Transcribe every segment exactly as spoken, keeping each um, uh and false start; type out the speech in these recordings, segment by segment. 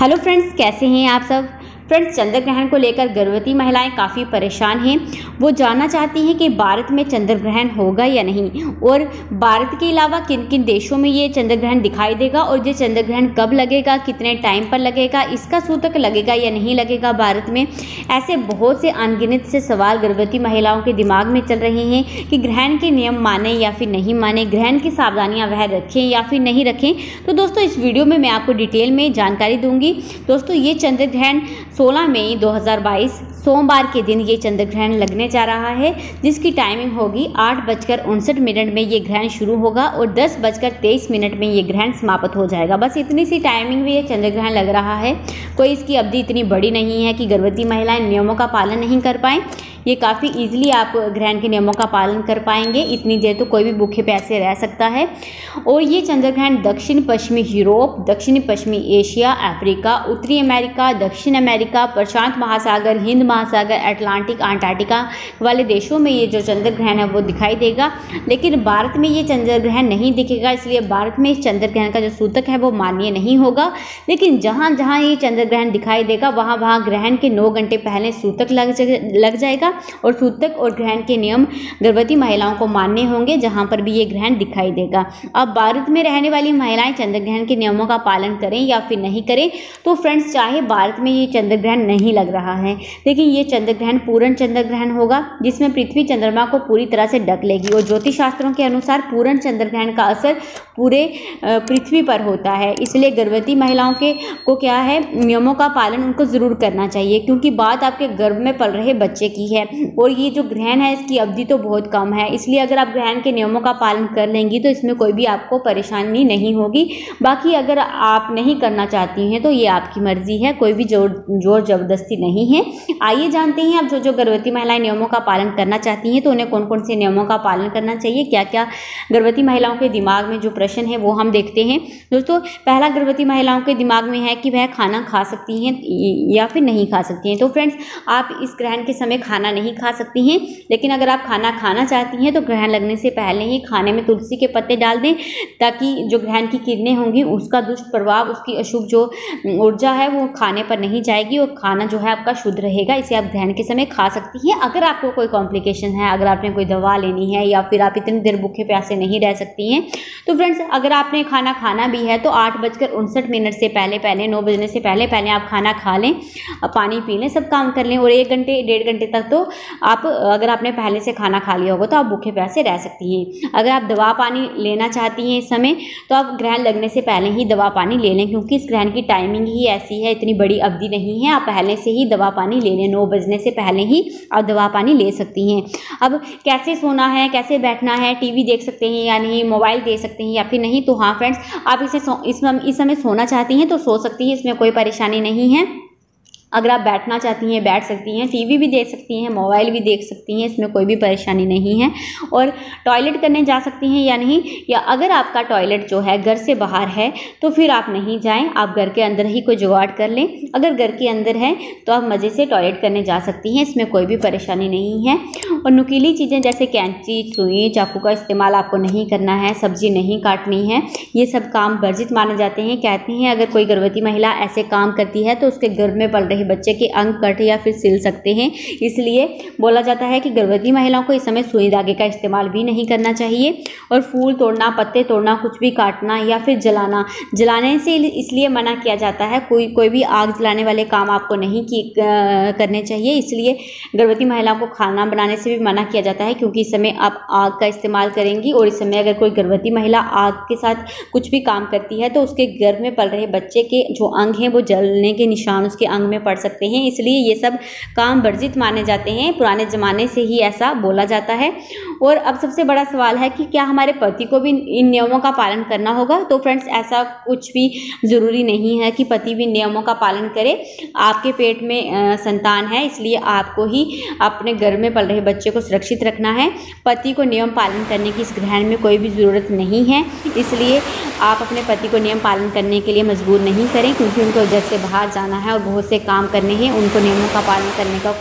Hello friends, कैसे हैं आप सब। फ्रेंड्स, चंद्र ग्रहण को लेकर गर्भवती महिलाएं काफ़ी परेशान हैं। वो जानना चाहती हैं कि भारत में चंद्र ग्रहण होगा या नहीं, और भारत के अलावा किन किन देशों में ये चंद्र ग्रहण दिखाई देगा, और ये चंद्र ग्रहण कब लगेगा, कितने टाइम पर लगेगा, इसका सूतक लगेगा या नहीं लगेगा भारत में। ऐसे बहुत से अनगिनत से सवाल गर्भवती महिलाओं के दिमाग में चल रहे हैं कि ग्रहण के नियम माने या फिर नहीं माने, ग्रहण की सावधानियाँ वह रखें या फिर नहीं रखें। तो दोस्तों, इस वीडियो में मैं आपको डिटेल में जानकारी दूंगी। दोस्तों, ये चंद्र ग्रहण सोलह मई दो हज़ार बाईस सोमवार के दिन ये चंद्र ग्रहण लगने जा रहा है, जिसकी टाइमिंग होगी आठ बजकर उनसठ मिनट में ये ग्रहण शुरू होगा और दस बजकर तेईस मिनट में ये ग्रहण समाप्त हो जाएगा। बस इतनी सी टाइमिंग में ये चंद्र ग्रहण लग रहा है। कोई इसकी अवधि इतनी बड़ी नहीं है कि गर्भवती महिलाएं नियमों का पालन नहीं कर पाएँ। ये काफ़ी इजीली आप ग्रहण के नियमों का पालन कर पाएंगे। इतनी देर तो कोई भी भूखे प्यासे रह सकता है। और ये चंद्र ग्रहण दक्षिण पश्चिमी यूरोप, दक्षिण पश्चिमी एशिया, अफ्रीका, उत्तरी अमेरिका, दक्षिण अमेरिका, प्रशांत महासागर, हिंद महासागर, अटलांटिक, अंटार्कटिका वाले देशों में ये जो चंद्र ग्रहण है वो दिखाई देगा। लेकिन भारत में ये चंद्र ग्रहण नहीं दिखेगा, इसलिए भारत में इस चंद्र ग्रहण का जो सूतक है वो मान्य नहीं होगा। लेकिन जहाँ जहाँ ये चंद्र ग्रहण दिखाई देगा वहाँ वहाँ ग्रहण के नौ घंटे पहले सूतक लग लग जाएगा, और सूतक और ग्रहण के नियम गर्भवती महिलाओं को मान्य होंगे जहां पर भी ये ग्रहण दिखाई देगा। अब भारत में रहने वाली महिलाएं चंद्र ग्रहण के नियमों का पालन करें या फिर नहीं करें, तो फ्रेंड्स, चाहे भारत में ये चंद्र ग्रहण नहीं लग रहा है, लेकिन ये चंद्र ग्रहण पूर्ण चंद्र ग्रहण होगा, जिसमें पृथ्वी चंद्रमा को पूरी तरह से ढक लेगी। और ज्योतिष शास्त्रों के अनुसार पूर्ण चंद्र ग्रहण का असर पूरे पृथ्वी पर होता है। इसलिए गर्भवती महिलाओं के को क्या है, नियमों का पालन उनको जरूर करना चाहिए, क्योंकि बात आपके गर्भ में पल रहे बच्चे की है। और ये जो ग्रहण है इसकी अवधि तो बहुत कम है, इसलिए अगर आप ग्रहण के नियमों का पालन कर लेंगी तो इसमें कोई भी आपको परेशानी नहीं होगी। बाकी अगर आप नहीं करना चाहती हैं तो ये आपकी मर्जी है, कोई भी जोर जोर जबरदस्ती नहीं है। आइए जानते हैं अब जो जो गर्भवती महिलाएं नियमों का पालन करना चाहती हैं तो उन्हें कौन कौन से नियमों का पालन करना चाहिए, क्या क्या गर्भवती महिलाओं के दिमाग में जो प्रश्न है वो हम देखते हैं। दोस्तों, पहला गर्भवती महिलाओं के दिमाग में है कि वह खाना खा सकती हैं या फिर नहीं खा सकती हैं। तो फ्रेंड्स, आप इस ग्रहण के समय खाना नहीं खा सकती हैं, लेकिन अगर आप खाना खाना चाहती हैं तो ग्रहण लगने से पहले ही खाने में तुलसी के पत्ते डाल दें, ताकि जो ग्रहण की किरणें होंगी उसका दुष्ट प्रभाव, उसकी अशुभ जो ऊर्जा है वो खाने पर नहीं जाएगी और खाना जो है आपका शुद्ध रहेगा। इसे आप ग्रहण के समय खा सकती हैं। अगर आपको कोई कॉम्प्लिकेशन है, अगर आपने कोई दवा लेनी है या फिर आप इतनी देर भूखे प्यासे नहीं रह सकती हैं, तो फ्रेंड्स, अगर आपने खाना खाना भी है तो आठ बजकर उनसठ मिनट से पहले पहले नौ बजने से पहले पहले आप खाना खा लें, पानी पी लें, सब काम कर लें। और एक घंटे डेढ़ घंटे तक तो आप, अगर आपने पहले से खाना खा लिया होगा तो आप भूखे प्यासे रह सकती हैं। अगर आप दवा पानी लेना चाहती हैं इस समय, तो आप ग्रहण लगने से पहले ही दवा पानी ले लें, क्योंकि इस ग्रहण की टाइमिंग ही ऐसी है, इतनी बड़ी अवधि नहीं है। आप पहले से ही दवा पानी ले लें, नौ बजने से पहले ही आप दवा पानी ले सकती हैं। अब कैसे सोना है, कैसे बैठना है, टीवी देख सकते हैं या नहीं, मोबाइल दे सकते हैं या फिर नहीं, तो हाँ फ्रेंड्स, आप इसे इस, इस समय सोना चाहती हैं तो सो सकती हैं, इसमें कोई परेशानी नहीं है। अगर आप बैठना चाहती हैं बैठ सकती हैं, टीवी भी देख सकती हैं, मोबाइल भी देख सकती हैं, इसमें कोई भी परेशानी नहीं है। और टॉयलेट करने जा सकती हैं या नहीं, या अगर आपका टॉयलेट जो है घर से बाहर है तो फिर आप नहीं जाएं, आप घर के अंदर ही कोई जुगाड़ कर लें। अगर घर के अंदर है तो आप मज़े से टॉयलेट करने जा सकती हैं, इसमें कोई भी परेशानी नहीं है। और नुकीली चीज़ें जैसे कैंची, सुई, चाकू का इस्तेमाल आपको नहीं करना है, सब्जी नहीं काटनी है, ये सब काम वर्जित माने जाते हैं। कहते हैं अगर कोई गर्भवती महिला ऐसे काम करती है तो उसके गर्भ में पल रही बच्चे के अंग कट या फिर सिल सकते हैं। इसलिए बोला जाता है कि गर्भवती महिलाओं को इस समय सुई धागे का इस्तेमाल भी नहीं करना चाहिए। और फूल तोड़ना, पत्ते तोड़ना, कुछ भी काटना या फिर जलाना, जलाने से इसलिए मना किया जाता है। कोई कोई भी आग जलाने वाले काम आपको नहीं की करने चाहिए। इसलिए गर्भवती महिलाओं को खाना बनाने से भी मना किया जाता है, क्योंकि इस समय आप आग का इस्तेमाल करेंगी और इस समय अगर कोई गर्भवती महिला आग के साथ कुछ भी काम करती है तो उसके गर्भ में पल रहे बच्चे के जो अंग हैं वो जलने के निशान उसके अंग में पड़ सकते हैं। इसलिए ये सब काम वर्जित माने जाते हैं, पुराने ज़माने से ही ऐसा बोला जाता है। और अब सबसे बड़ा सवाल है कि क्या हमारे पति को भी इन नियमों का पालन करना होगा। तो फ्रेंड्स, ऐसा कुछ भी ज़रूरी नहीं है कि पति भी नियमों का पालन करे। आपके पेट में आ, संतान है, इसलिए आपको ही अपने घर में पल रहे बच्चे को सुरक्षित रखना है। पति को नियम पालन करने की इस ग्रहण में कोई भी ज़रूरत नहीं है, इसलिए आप अपने पति को नियम पालन करने के लिए मजबूर नहीं करें, क्योंकि उनको घर से बाहर जाना है और बहुत से काम करने हैं, उनको नियमों का पालन करने का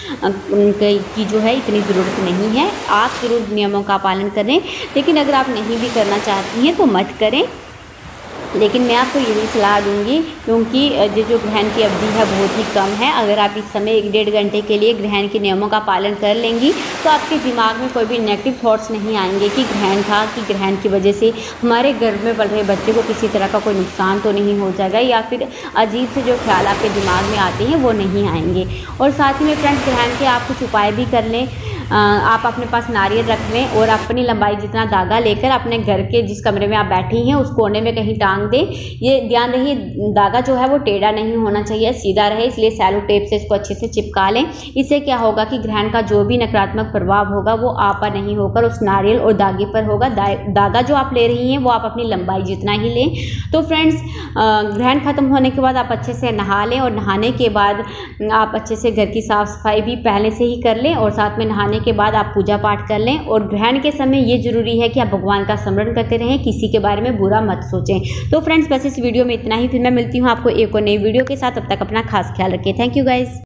की जो है इतनी ज़रूरत नहीं है। आप ज़रूर नियमों का पालन करें, लेकिन अगर आप नहीं भी करना चाहती हैं तो मत करें। लेकिन मैं आपको यही सलाह दूंगी, क्योंकि ये जो ग्रहण की अवधि है बहुत ही कम है। अगर आप इस समय एक डेढ़ घंटे के लिए ग्रहण के नियमों का पालन कर लेंगी तो आपके दिमाग में कोई भी नेगेटिव थॉट्स नहीं आएंगे कि ग्रहण था, कि ग्रहण की वजह से हमारे गर्भ में पल रहे बच्चे को किसी तरह का कोई नुकसान तो नहीं हो जाएगा, या फिर अजीब से जो ख्याल आपके दिमाग में आते हैं वो नहीं आएंगे। और साथ ही में फ्रेंड्स, ग्रहण के आप कुछ उपाय भी कर लें। आप अपने पास नारियल रख लें और अपनी लंबाई जितना धागा लेकर अपने घर के जिस कमरे में आप बैठी हैं उस कोने में कहीं टांग दें। ये ध्यान रहे धागा जो है वो टेढ़ा नहीं होना चाहिए, सीधा रहे, इसलिए सैलो टेप से इसको अच्छे से चिपका लें। इससे क्या होगा कि ग्रहण का जो भी नकारात्मक प्रभाव होगा वो आप पर नहीं होकर उस नारियल और धागे पर होगा। धागा जो आप ले रही हैं वो आप अपनी लंबाई जितना ही लें। तो फ्रेंड्स, ग्रहण खत्म होने के बाद आप अच्छे से नहा लें और नहाने के बाद आप अच्छे से घर की साफ सफाई भी पहले से ही कर लें और साथ में नहाने के बाद आप पूजा पाठ कर लें। और ग्रहण के समय ये जरूरी है कि आप भगवान का स्मरण करते रहें, किसी के बारे में बुरा मत सोचें। तो फ्रेंड्स, बस इस वीडियो में इतना ही। फिर मैं मिलती हूँ आपको एक और नई वीडियो के साथ। तब तक अपना खास ख्याल रखें। Thank you guys.